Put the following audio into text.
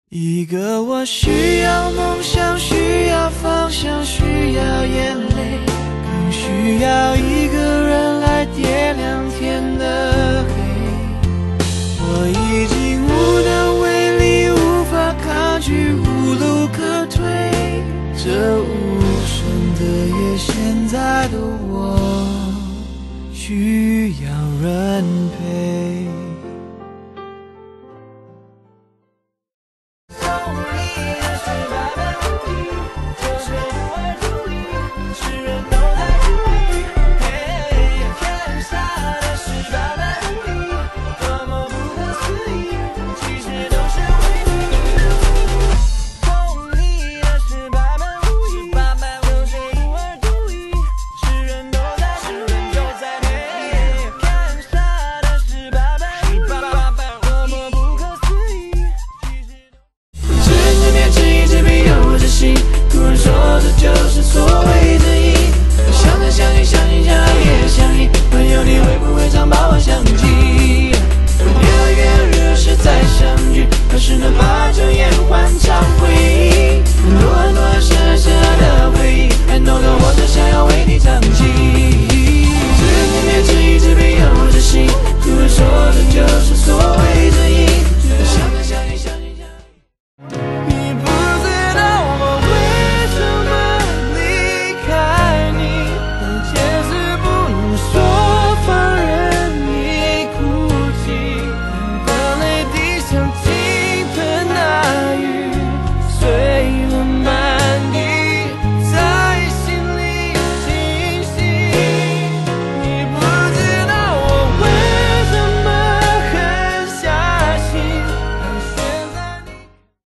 一个我需要梦想，需要方向，需要眼泪，更需要一个人来点亮天的黑。我已经无能为力，无法抗拒，无路可退，这无声的夜，现在的我需要人陪。